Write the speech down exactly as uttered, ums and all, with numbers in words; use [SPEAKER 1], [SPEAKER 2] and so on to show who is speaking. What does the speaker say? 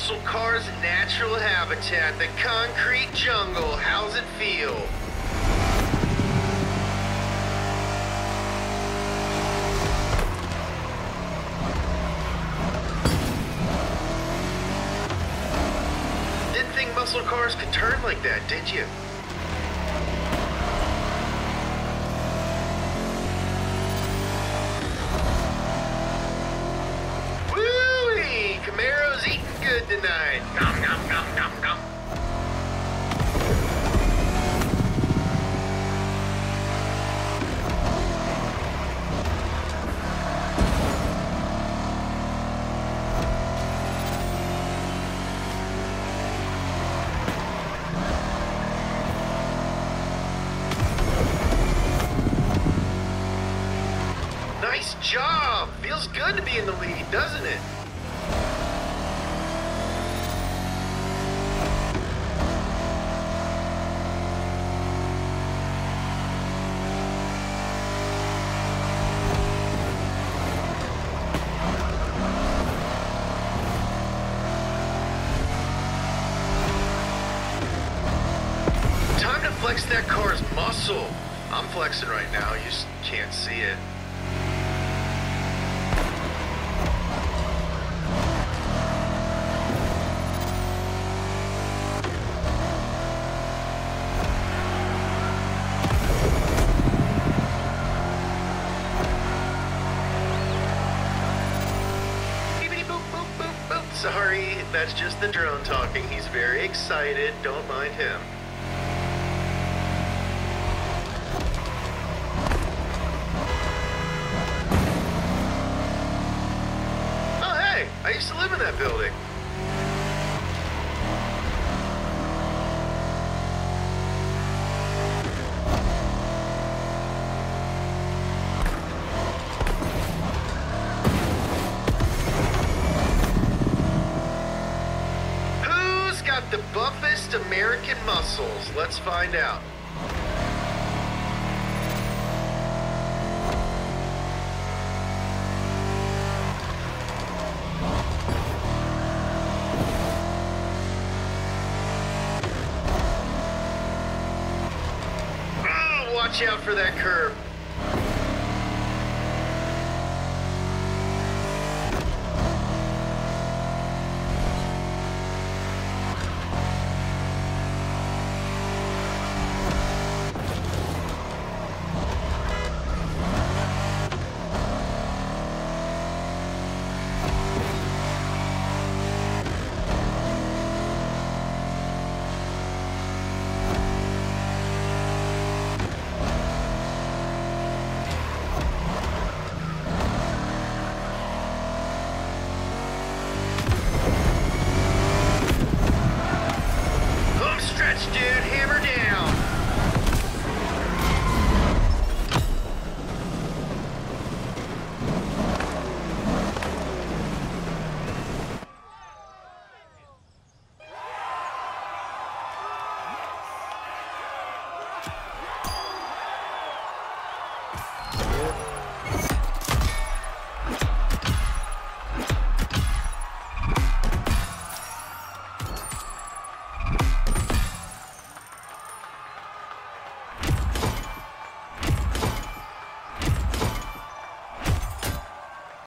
[SPEAKER 1] muscle car's natural habitat, the concrete jungle. How's it feel? Didn't think muscle cars could turn like that, did you? Camaro's eating good tonight. Nom, nom, nom, nom, nom. Nice job. Feels good to be in the lead, doesn't it? Flex that car's muscle. I'm flexing right now, you just can't see it. Beepity boop, boop, boop, boop. Sorry, that's just the drone talking. He's very excited. Don't mind him. I used to live in that building. Who's got the buffest American muscles? Let's find out. Watch out for that curve. Dude, hammer down. Yeah.